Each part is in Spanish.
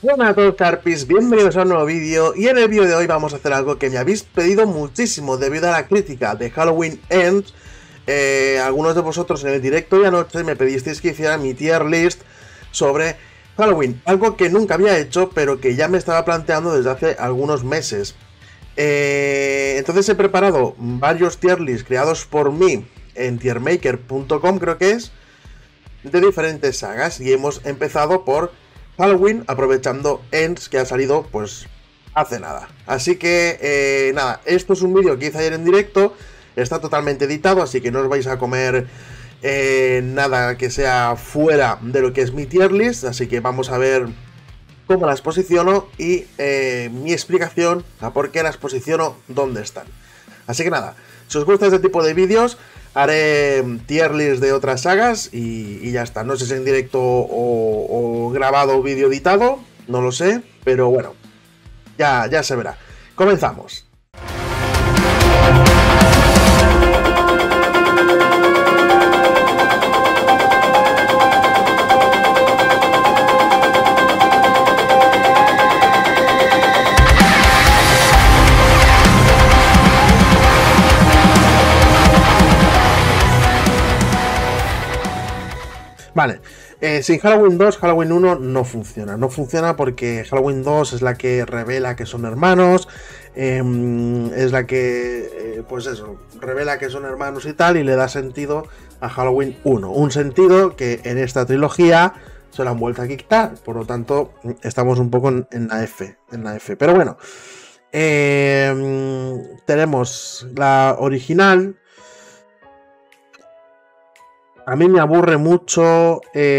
Hola a todos Carpis, bienvenidos a un nuevo vídeo y en el vídeo de hoy vamos a hacer algo que me habéis pedido muchísimo debido a la crítica de Halloween Ends. Algunos de vosotros en el directo de anoche me pedisteis que hiciera mi tier list sobre Halloween, algo que nunca había hecho pero que ya me estaba planteando desde hace algunos meses. Entonces he preparado varios tier lists creados por mí en tiermaker.com, creo que es, de diferentes sagas, y hemos empezado por Halloween, aprovechando Ends, que ha salido pues hace nada. Así que nada, esto es un vídeo que hice ayer en directo, está totalmente editado, así que no os vais a comer nada que sea fuera de lo que es mi tier list. Así que vamos a ver cómo las posiciono y mi explicación a por qué las posiciono, dónde están. Así que nada, si os gusta este tipo de vídeos, haré tier list de otras sagas y ya está. No sé si en directo o grabado o vídeo editado, no lo sé, pero bueno, ya se verá. Comenzamos. Vale, sin Halloween 2, Halloween 1 no funciona. No funciona porque Halloween 2 es la que revela que son hermanos, es la que, pues eso, revela que son hermanos y tal, y le da sentido a Halloween 1. Un sentido que en esta trilogía se lo han vuelto a quitar, por lo tanto estamos un poco en la F. Pero bueno, tenemos la original. A mí me aburre mucho,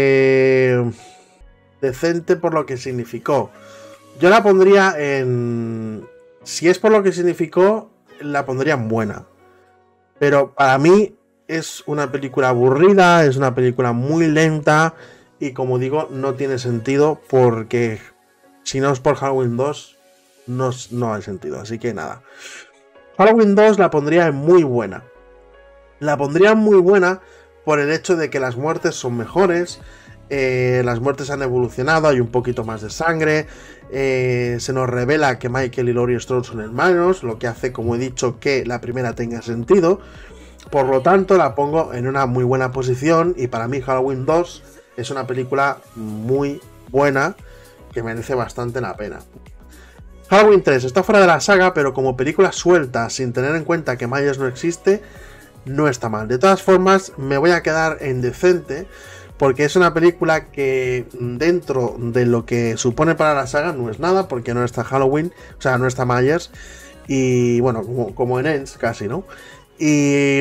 decente por lo que significó. Yo la pondría en... Si es por lo que significó, la pondría en buena. Pero para mí es una película aburrida, es una película muy lenta y, como digo, no tiene sentido porque si no es por Halloween 2, no hay sentido. Así que nada. Halloween 2 la pondría en muy buena. La pondría en muy buena por el hecho de que las muertes son mejores, las muertes han evolucionado, hay un poquito más de sangre, se nos revela que Michael y Laurie Strode son hermanos, lo que hace, como he dicho, que la primera tenga sentido. Por lo tanto, la pongo en una muy buena posición y para mí Halloween 2 es una película muy buena que merece bastante la pena. Halloween 3 está fuera de la saga, pero como película suelta, sin tener en cuenta que Myers no existe, no está mal. De todas formas, me voy a quedar en decente porque es una película que dentro de lo que supone para la saga no es nada, porque no está Halloween, o sea, no está Myers, y bueno, como en Ends casi, ¿no? Y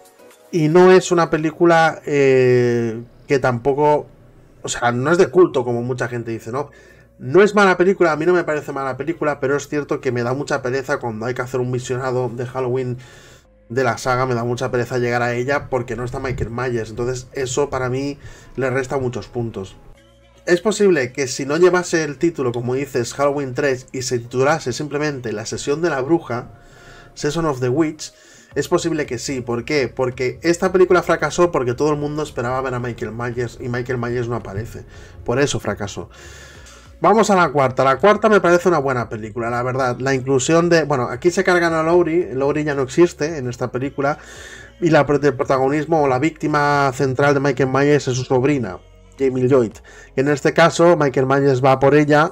no es una película que tampoco, o sea, no es de culto como mucha gente dice, ¿no? No es mala película, a mí no me parece mala película, pero es cierto que me da mucha pereza cuando hay que hacer un visionado de Halloween de la saga, me da mucha pereza llegar a ella porque no está Michael Myers. Entonces eso para mí le resta muchos puntos. Es posible que si no llevase el título, como dices, Halloween 3, y se titulase simplemente La Sesión de la Bruja, Season of the Witch, es posible que sí. ¿Por qué? Porque esta película fracasó porque todo el mundo esperaba ver a Michael Myers y Michael Myers no aparece. Por eso fracasó. Vamos a la cuarta. La cuarta me parece una buena película, la verdad. La inclusión de... Bueno, aquí se cargan a Laurie. Laurie ya no existe en esta película. Y el protagonismo o la víctima central de Michael Myers es su sobrina, Jamie Lloyd. Y en este caso, Michael Myers va por ella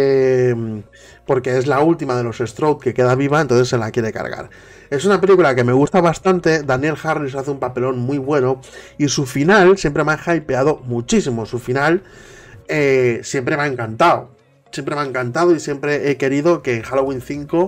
porque es la última de los Strode que queda viva, entonces se la quiere cargar. Es una película que me gusta bastante. Daniel Harris hace un papelón muy bueno. Y su final siempre me ha hypeado muchísimo. Su final... siempre me ha encantado. Siempre me ha encantado y siempre he querido que en Halloween 5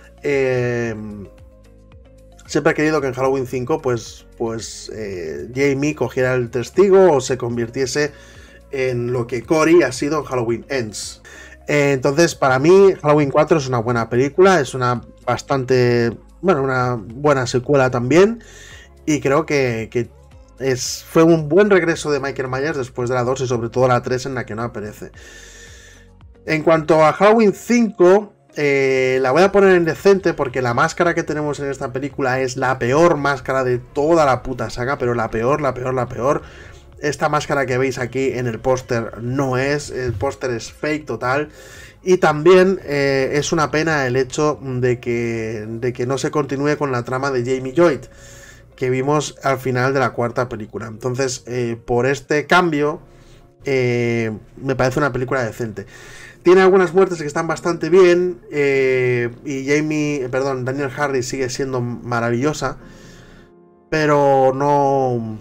siempre he querido que en Halloween 5 pues Jamie cogiera el testigo o se convirtiese en lo que Corey ha sido en Halloween Ends. Entonces para mí Halloween 4 es una buena película, es una buena secuela también, y creo que fue un buen regreso de Michael Myers después de la 2 y sobre todo la 3 en la que no aparece. En cuanto a Halloween 5, la voy a poner en decente porque la máscara que tenemos en esta película es la peor máscara de toda la puta saga, pero la peor. Esta máscara que veis aquí en el póster no es, el póster es fake total. Y también es una pena el hecho de que no se continúe con la trama de Jamie Lloyd, que vimos al final de la cuarta película. Entonces, por este cambio, me parece una película decente. Tiene algunas muertes que están bastante bien, y Daniel Harris sigue siendo maravillosa, pero no,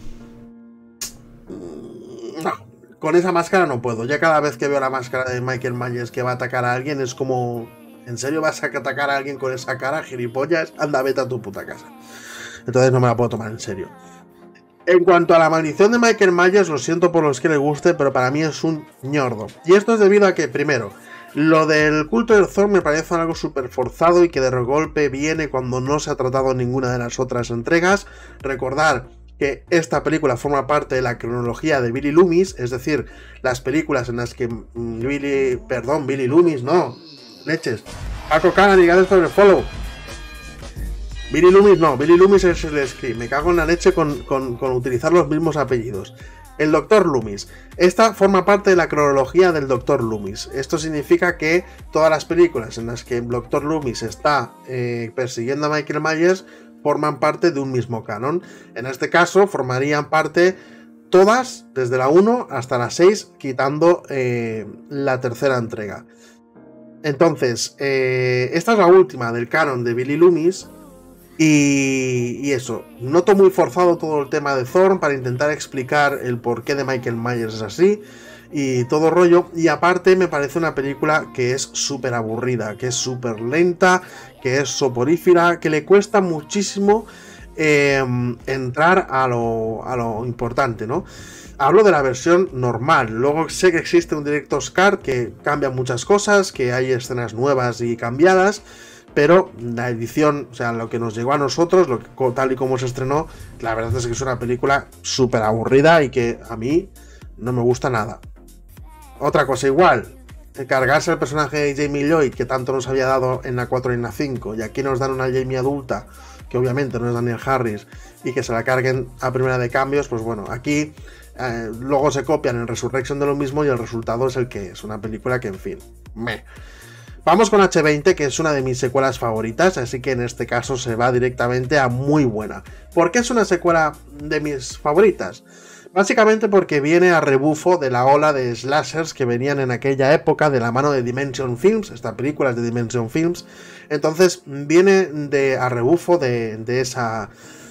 con esa máscara no puedo. Ya cada vez que veo la máscara de Michael Myers que va a atacar a alguien es como, ¿en serio vas a atacar a alguien con esa cara, gilipollas? Anda, vete a tu puta casa. Entonces no me la puedo tomar en serio. En cuanto a la maldición de Michael Myers, lo siento por los que le guste, pero para mí es un ñordo. Y esto es debido a que, primero, lo del culto del Thorn me parece algo súper forzado y que de golpe viene cuando no se ha tratado en ninguna de las otras entregas. Recordar que esta película forma parte de la cronología de Billy Loomis, es decir, las películas en las que Billy Loomis, no, leches, Paco Canan y Gareth Follow. Billy Loomis es el Scream, me cago en la leche con utilizar los mismos apellidos. El Dr. Loomis. Esta forma parte de la cronología del Dr. Loomis. Esto significa que todas las películas en las que el Dr. Loomis está persiguiendo a Michael Myers forman parte de un mismo canon. En este caso formarían parte todas, desde la 1 hasta la 6, quitando la tercera entrega. Entonces, esta es la última del canon de Billy Loomis. Y eso, noto muy forzado todo el tema de Thorn para intentar explicar el porqué de Michael Myers es así y todo rollo. Y aparte me parece una película que es súper aburrida, que es súper lenta, que es soporífera, que le cuesta muchísimo entrar a lo importante, ¿no? Hablo de la versión normal, luego sé que existe un Director's Cut que cambia muchas cosas, que hay escenas nuevas y cambiadas, pero la edición, o sea, lo que nos llegó a nosotros, tal y como se estrenó, la verdad es que es una película súper aburrida y que a mí no me gusta nada. Otra cosa igual, cargarse el personaje de Jamie Lloyd, que tanto nos había dado en la 4 y en la 5, y aquí nos dan una Jamie adulta, que obviamente no es Daniel Harris, y que se la carguen a primera de cambios, pues bueno, aquí luego se copian en Resurrection de lo mismo y el resultado es el que es, una película que, en fin, meh. Vamos con H20, que es una de mis secuelas favoritas, así que en este caso se va directamente a muy buena. ¿Por qué es una secuela de mis favoritas? Básicamente porque viene a rebufo de la ola de slashers que venían en aquella época de la mano de Dimension Films, esta película es de Dimension Films, entonces viene a rebufo de esa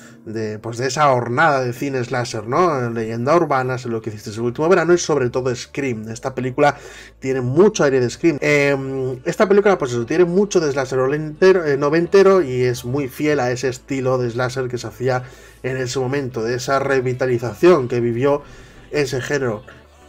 hornada de cine slasher, ¿no? Leyenda urbana, sé lo que hiciste el último verano y sobre todo Scream. Esta película tiene mucho aire de Scream. Esta película, pues eso, tiene mucho de slasher noventero y es muy fiel a ese estilo de slasher que se hacía en ese momento, de esa revitalización que vivió ese género.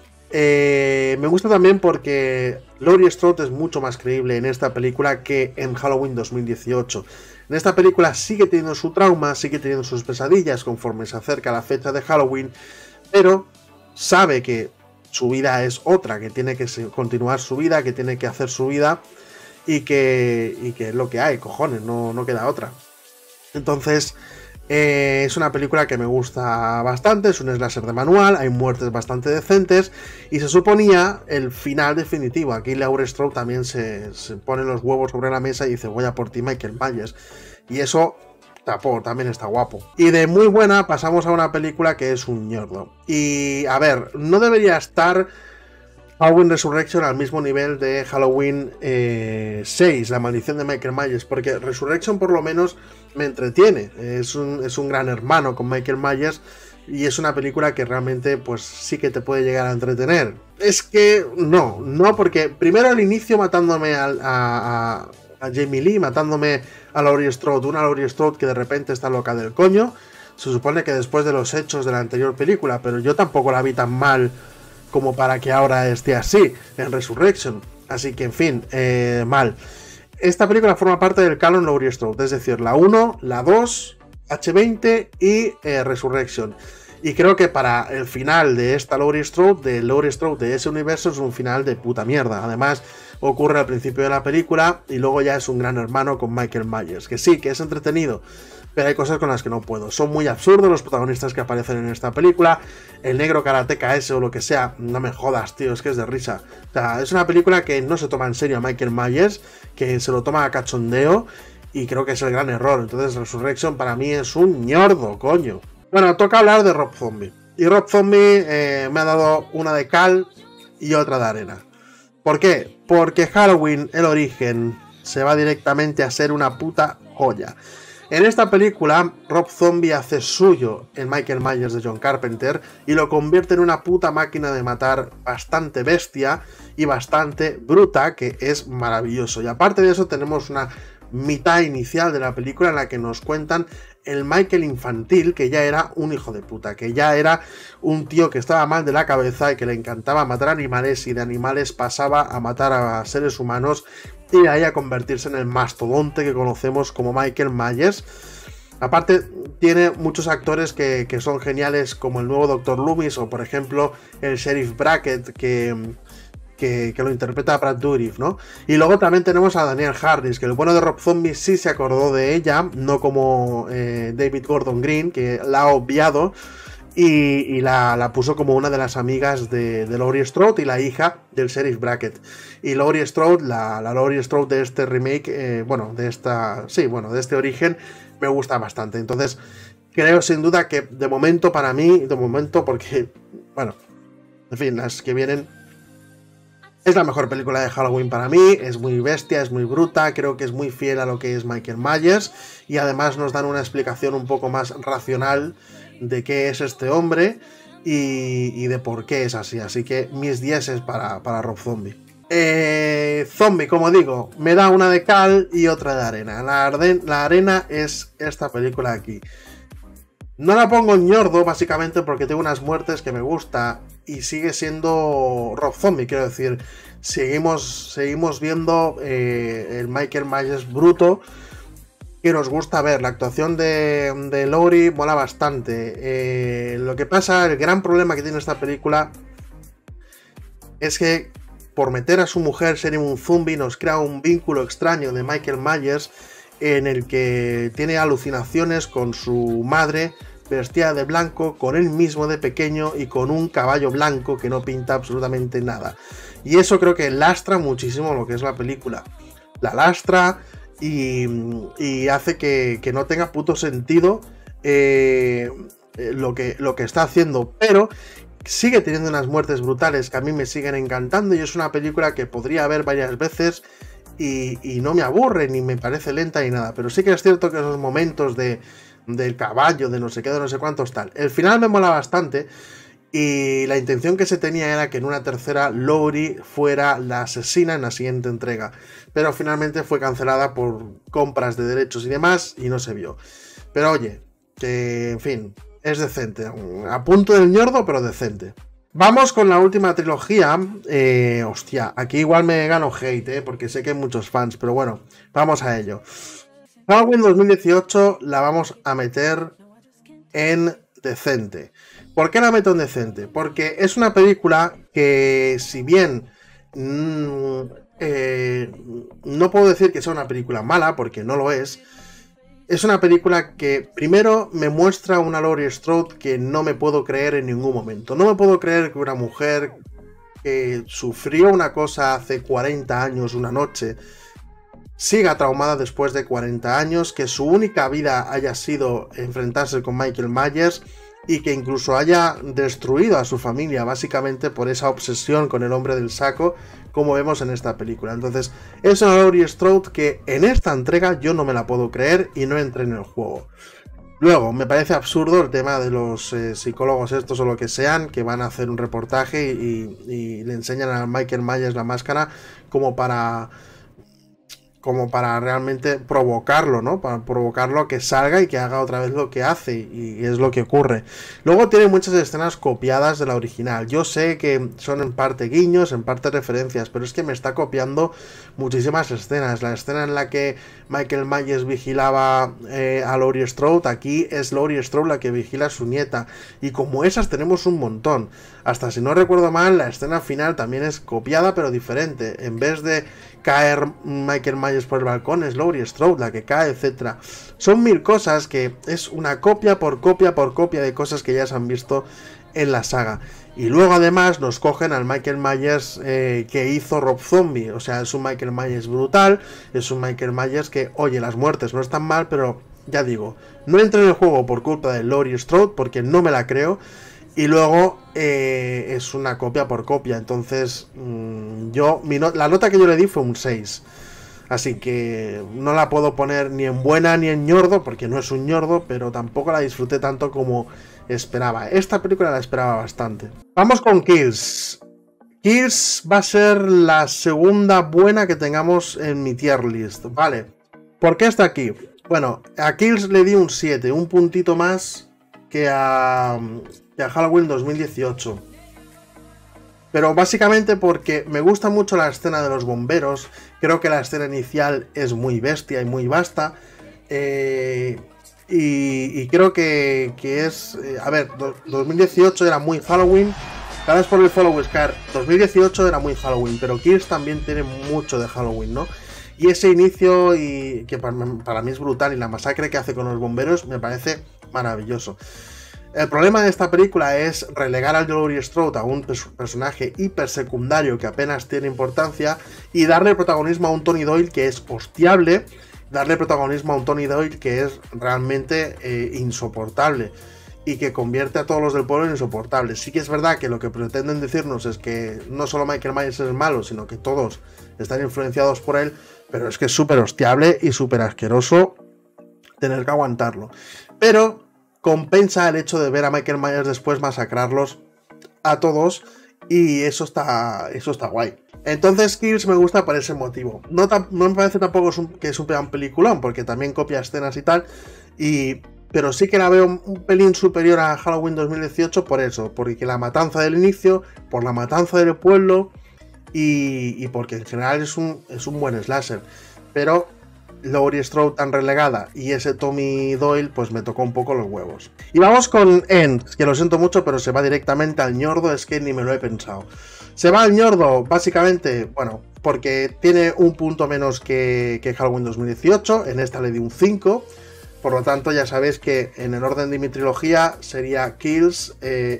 Me gusta también porque Laurie Strode es mucho más creíble en esta película que en Halloween 2018. En esta película sigue teniendo su trauma, sigue teniendo sus pesadillas conforme se acerca la fecha de Halloween, pero sabe que su vida es otra, que tiene que continuar su vida, que tiene que hacer su vida y que es lo que hay, cojones, no queda otra. Entonces, es una película que me gusta bastante, es un slasher de manual, hay muertes bastante decentes y se suponía el final definitivo. Aquí Laurie Strode también se pone los huevos sobre la mesa y dice voy a por ti Michael Myers, y eso también está guapo. Y de muy buena pasamos a una película que es un ñordo. Y a ver, no debería estar Halloween Resurrection al mismo nivel de Halloween 6, La Maldición de Michael Myers, porque Resurrection por lo menos me entretiene, es un gran hermano con Michael Myers y es una película que realmente pues sí que te puede llegar a entretener. Es que no, porque primero al inicio matándome a Jamie Lee, matándome a Laurie Strode, una Laurie Strode que de repente está loca del coño, se supone que después de los hechos de la anterior película, pero yo tampoco la vi tan mal como para que ahora esté así en Resurrection. Así que, en fin, mal. Esta película forma parte del canon Laurie Strode, es decir, la 1, la 2, H20 y Resurrection. Y creo que para el final de esta Laurie Strode, de ese universo, es un final de puta mierda. Además, ocurre al principio de la película y luego ya es un gran hermano con Michael Myers, que sí, que es entretenido, pero hay cosas con las que no puedo. Son muy absurdos los protagonistas que aparecen en esta película. El negro karateca ese o lo que sea, no me jodas, tío, es que es de risa. O sea, es una película que no se toma en serio a Michael Myers, que se lo toma a cachondeo, y creo que es el gran error. Entonces Resurrection para mí es un ñordo, coño. Bueno, toca hablar de Rob Zombie. Y Rob Zombie me ha dado una de cal y otra de arena. ¿Por qué? Porque Halloween, el origen, se va directamente a ser una puta joya. En esta película, Rob Zombie hace suyo el Michael Myers de John Carpenter y lo convierte en una puta máquina de matar bastante bestia y bastante bruta, que es maravilloso. Y aparte de eso tenemos una mitad inicial de la película en la que nos cuentan el Michael infantil, que ya era un hijo de puta, que ya era un tío que estaba mal de la cabeza y que le encantaba matar animales, y de animales pasaba a matar a seres humanos y de ahí a convertirse en el mastodonte que conocemos como Michael Myers. Aparte tiene muchos actores que son geniales, como el nuevo Dr. Loomis o por ejemplo el Sheriff Brackett, que lo interpreta Brad Dourif, ¿no? Y luego también tenemos a Danielle Harris, que el bueno de Rob Zombie sí se acordó de ella, no como David Gordon Green, que la ha obviado y la puso como una de las amigas de Laurie Strode y la hija del Sheriff Brackett. Y Laurie Strode, la Laurie Strode de este remake, de este origen, me gusta bastante. Entonces, creo sin duda que de momento porque, bueno, en fin, las que vienen, es la mejor película de Halloween para mí. Es muy bestia, es muy bruta, creo que es muy fiel a lo que es Michael Myers y además nos dan una explicación un poco más racional de qué es este hombre y de por qué es así. Así que mis 10 es para Rob Zombie. Zombie, como digo, me da una de cal y otra de arena. La arena es esta película aquí. No la pongo en ñordo, básicamente porque tengo unas muertes que me gusta y sigue siendo Rob Zombie, quiero decir, seguimos viendo el Michael Myers bruto que nos gusta ver. La actuación de Laurie mola bastante. Lo que pasa, el gran problema que tiene esta película es que por meter a su mujer ser un zombie nos crea un vínculo extraño de Michael Myers en el que tiene alucinaciones con su madre vestida de blanco, con él mismo de pequeño y con un caballo blanco que no pinta absolutamente nada. Y eso creo que lastra muchísimo lo que es la película. La lastra y hace que no tenga puto sentido lo que está haciendo, pero sigue teniendo unas muertes brutales que a mí me siguen encantando y es una película que podría ver varias veces y no me aburre ni me parece lenta ni nada, pero sí que es cierto que esos momentos del caballo, de no sé qué, de no sé cuántos tal, el final me mola bastante y la intención que se tenía era que en una tercera Laurie fuera la asesina en la siguiente entrega, pero finalmente fue cancelada por compras de derechos y demás y no se vio. Pero oye, que en fin, es decente, a punto del ñordo, pero decente. Vamos con la última trilogía. Hostia, aquí igual me gano hate, porque sé que hay muchos fans, pero bueno, vamos a ello. Halloween 2018 la vamos a meter en decente. ¿Por qué la meto en decente? Porque es una película que, si bien no puedo decir que sea una película mala, porque no lo es una película que primero me muestra una Laurie Strode que no me puedo creer en ningún momento. No me puedo creer que una mujer que sufrió una cosa hace 40 años, una noche, siga traumada después de 40 años, que su única vida haya sido enfrentarse con Michael Myers y que incluso haya destruido a su familia básicamente por esa obsesión con el hombre del saco, como vemos en esta película. Entonces es una Laurie Strode que en esta entrega yo no me la puedo creer y no entré en el juego. Luego, me parece absurdo el tema de los psicólogos estos o lo que sean, que van a hacer un reportaje y le enseñan a Michael Myers la máscara como para como para realmente provocarlo, ¿no? Para provocarlo a que salga y que haga otra vez lo que hace, y es lo que ocurre. Luego tiene muchas escenas copiadas de la original. Yo sé que son en parte guiños, en parte referencias, pero es que me está copiando muchísimas escenas. La escena en la que Michael Myers vigilaba a Laurie Strode, aquí es Laurie Strode la que vigila a su nieta, y como esas tenemos un montón. Hasta si no recuerdo mal, la escena final también es copiada pero diferente. En vez de caer Michael Myers por el balcón, es Laurie Strode la que cae, etc. Son mil cosas que es una copia por copia por copia de cosas que ya se han visto en la saga. Y luego además nos cogen al Michael Myers que hizo Rob Zombie. O sea, es un Michael Myers brutal, es un Michael Myers que, oye, las muertes no están mal, pero ya digo, no entré en el juego por culpa de Laurie Strode porque no me la creo. Y luego es una copia por copia. Entonces, la nota que yo le di fue un 6. Así que no la puedo poner ni en buena ni en ñordo, porque no es un ñordo, pero tampoco la disfruté tanto como esperaba. Esta película la esperaba bastante. Vamos con Kills. Kills va a ser la segunda buena que tengamos en mi tier list. Vale. ¿Por qué está aquí? Bueno, a Kills le di un 7, un puntito más que a Halloween 2018. Pero básicamente porque me gusta mucho la escena de los bomberos. Creo que la escena inicial es muy bestia y muy vasta. Y creo que es... a ver, 2018 era muy Halloween. Gracias por el follow, Scar. 2018 era muy Halloween, pero Kills también tiene mucho de Halloween, ¿no? Y ese inicio, y que para mí es brutal, y la masacre que hace con los bomberos me parece maravilloso. El problema de esta película es relegar a Laurie Strode a un personaje hiper secundario que apenas tiene importancia y darle protagonismo a un Tony Doyle que es hostiable, darle protagonismo a un Tony Doyle que es realmente insoportable y que convierte a todos los del pueblo en insoportables. Sí que es verdad que lo que pretenden decirnos es que no solo Michael Myers es malo, sino que todos están influenciados por él, pero es que es súper hostiable y súper asqueroso tener que aguantarlo. Pero compensa el hecho de ver a Michael Myers después masacrarlos a todos, y eso está guay. Entonces Kills me gusta por ese motivo. No me parece tampoco que es un gran peliculón, porque también copia escenas y tal, pero sí que la veo un pelín superior a Halloween 2018 por eso, porque la matanza del inicio, por la matanza del pueblo, y porque en general es un buen slasher. Pero Laurie Strode tan relegada y ese Tommy Doyle, pues me tocó un poco los huevos. Y vamos con Ends, que lo siento mucho, pero se va directamente al ñordo, es que ni me lo he pensado. Se va al ñordo, básicamente, bueno, porque tiene un punto menos que Halloween 2018, en esta le di un 5, por lo tanto ya sabéis que en el orden de mi trilogía sería Kills,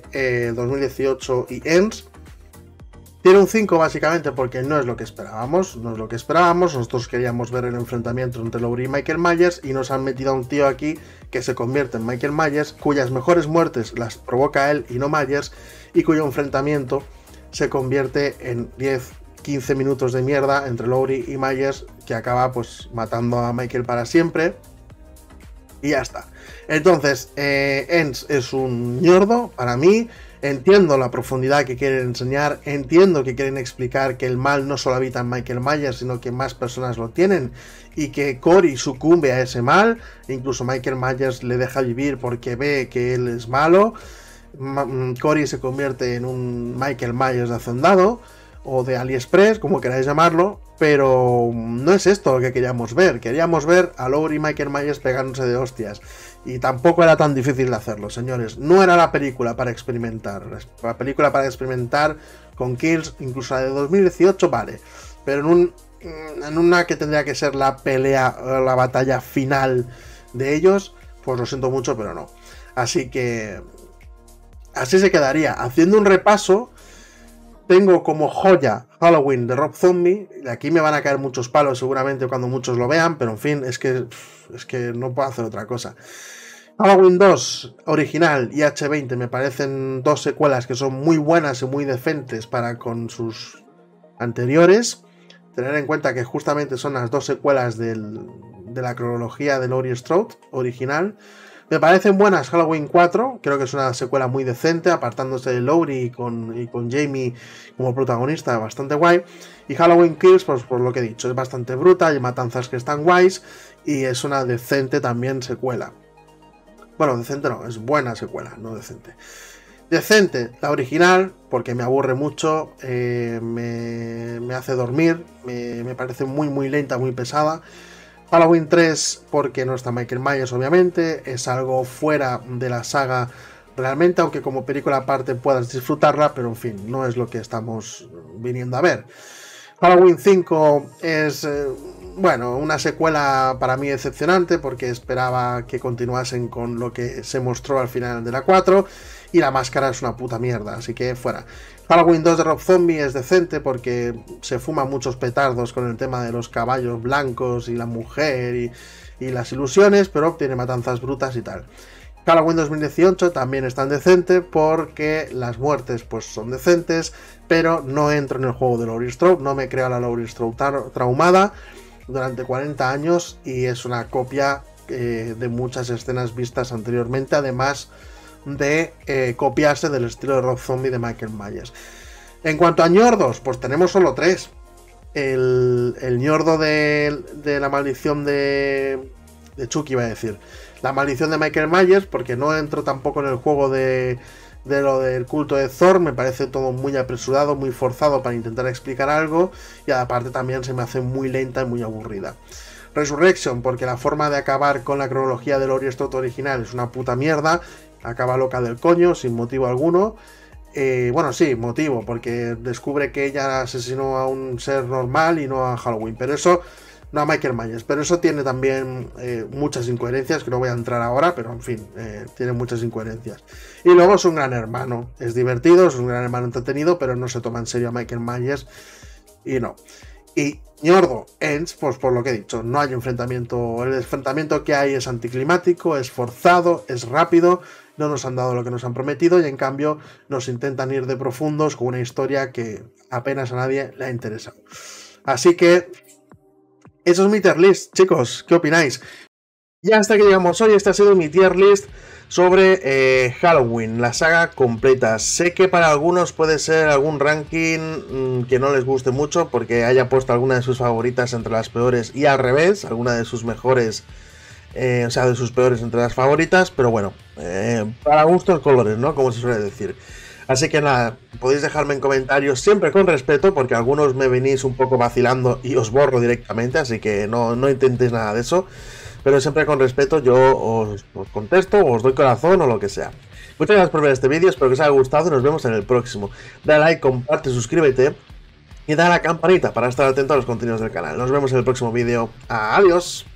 2018 y Ends. Tiene un 5 básicamente porque no es lo que esperábamos, nosotros queríamos ver el enfrentamiento entre Laurie y Michael Myers y nos han metido a un tío aquí que se convierte en Michael Myers, cuyas mejores muertes las provoca él y no Myers, y cuyo enfrentamiento se convierte en 10-15 minutos de mierda entre Laurie y Myers, que acaba pues matando a Michael para siempre, y ya está. Entonces, Ends es un ñordo para mí. Entiendo la profundidad que quieren enseñar, entiendo que quieren explicar que el mal no solo habita en Michael Myers, sino que más personas lo tienen, y que Corey sucumbe a ese mal, incluso Michael Myers le deja vivir porque ve que él es malo. Corey se convierte en un Michael Myers de hacendado, o de AliExpress, como queráis llamarlo, pero no es esto lo que queríamos ver a Laurie y Michael Myers pegándose de hostias. Y tampoco era tan difícil de hacerlo, señores. No era la película para experimentar. La película para experimentar con Kills, incluso la de 2018, vale. Pero en una que tendría que ser la pelea, la batalla final de ellos, pues lo siento mucho, pero no. Así que así se quedaría. Haciendo un repaso, tengo como joya Halloween de Rob Zombie. De aquí me van a caer muchos palos seguramente cuando muchos lo vean, pero en fin, es que no puedo hacer otra cosa. Halloween 2 original y H20 me parecen dos secuelas que son muy buenas y muy decentes para con sus anteriores. Tener en cuenta que justamente son las dos secuelas de la cronología de Laurie Strode original. Me parecen buenas Halloween 4, creo que es una secuela muy decente, apartándose de Laurie y con Jamie como protagonista, bastante guay. Y Halloween Kills, pues por lo que he dicho, es bastante bruta, hay matanzas que están guays y es una decente también secuela. Bueno, decente no, es buena secuela, no decente. Decente, la original, porque me aburre mucho, me hace dormir, me parece muy lenta, muy pesada. Halloween 3, porque no está Michael Myers, obviamente, es algo fuera de la saga realmente, aunque como película aparte puedas disfrutarla, pero en fin, no es lo que estamos viniendo a ver. Halloween 5 es, bueno, una secuela para mí decepcionante, porque esperaba que continuasen con lo que se mostró al final de la 4, y la máscara es una puta mierda, así que fuera. Halloween 2 de Rob Zombie es decente porque se fuma muchos petardos con el tema de los caballos blancos y la mujer y las ilusiones, pero tiene matanzas brutas y tal. Halloween 2018 también es tan decente porque las muertes pues son decentes, pero no entro en el juego de Laurie Strode, no me creo a la Laurie Strode traumada durante 40 años y es una copia de muchas escenas vistas anteriormente, además de copiarse del estilo de Rob Zombie de Michael Myers. En cuanto a ñordos, pues tenemos solo 3. El ñordo de la maldición de Chucky, iba a decir. La maldición de Michael Myers, porque no entro tampoco en el juego de lo del culto de Thor, me parece todo muy apresurado, muy forzado para intentar explicar algo, y aparte también se me hace muy lenta y muy aburrida. Resurrection, porque la forma de acabar con la cronología del Laurie Strode original es una puta mierda, acaba loca del coño, sin motivo alguno. Bueno, sí, motivo, porque descubre que ella asesinó a un ser normal y no a Halloween, pero eso, no a Michael Myers, pero eso tiene también muchas incoherencias, que no voy a entrar ahora, pero en fin, tiene muchas incoherencias. Y luego es un gran hermano, es divertido, es un gran hermano entretenido, pero no se toma en serio a Michael Myers, y no. Y ñordo, Ends, pues por lo que he dicho, no hay enfrentamiento, el enfrentamiento que hay es anticlimático, es forzado, es rápido, no nos han dado lo que nos han prometido y en cambio nos intentan ir de profundos con una historia que apenas a nadie le ha interesado. Así que eso es mi tier list, chicos, ¿qué opináis? Y hasta que llegamos hoy, este ha sido mi tier list sobre Halloween, la saga completa. Sé que para algunos puede ser algún ranking que no les guste mucho porque haya puesto alguna de sus favoritas entre las peores y al revés, alguna de sus mejores, o sea, de sus peores entre las favoritas, pero bueno, para gustos colores, ¿no? Como se suele decir. Así que nada, podéis dejarme en comentarios siempre con respeto porque algunos me venís un poco vacilando y os borro directamente, así que no intentéis nada de eso. Pero siempre con respeto yo os contesto, o os doy corazón o lo que sea. Muchas gracias por ver este vídeo, espero que os haya gustado y nos vemos en el próximo. Dale like, comparte, suscríbete y dale a la campanita para estar atento a los contenidos del canal. Nos vemos en el próximo vídeo. Adiós.